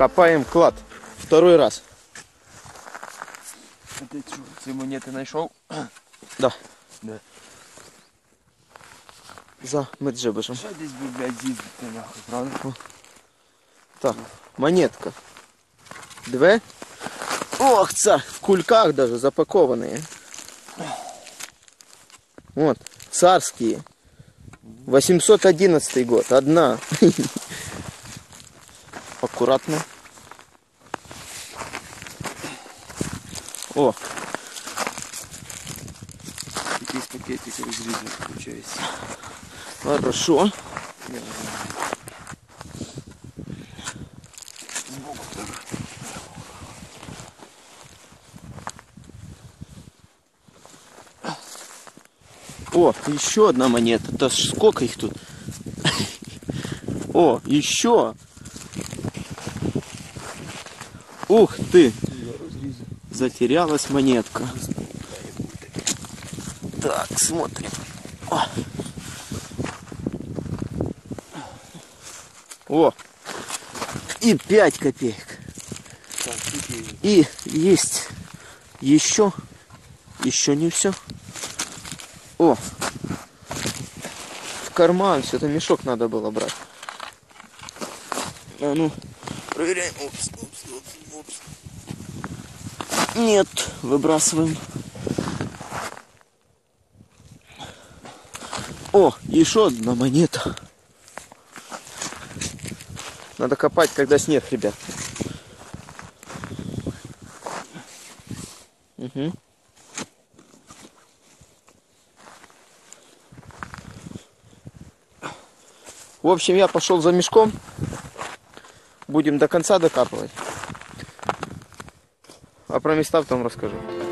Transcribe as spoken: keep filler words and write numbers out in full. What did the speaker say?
Копаем клад. Второй раз. А ты что, эти монеты нашел? Да. Да. За Меджибышем. Что здесь бы, блядь, ездить-то нахуй, правда? Так, монетка. Две. Ох, царь, в кульках даже запакованные. Вот, царские. восемьсот одиннадцатый год, одна. Аккуратно. О. Здесь пакетик разрезан, получается. Хорошо. Сбоку так. О, еще одна монета. Да сколько их тут? О, еще. Ух ты. Затерялась монетка. Так, смотрим. О. О. И пять копеек. И есть еще. Еще не все. О. В карман. Все-то мешок надо было брать. А ну. Проверяем. Упс, упс, упс, упс. Нет, выбрасываем. О, еще одна монета. Надо копать, когда снег, ребят. Угу. В общем, я пошел за мешком. Будем до конца докапывать. А про места потом расскажу.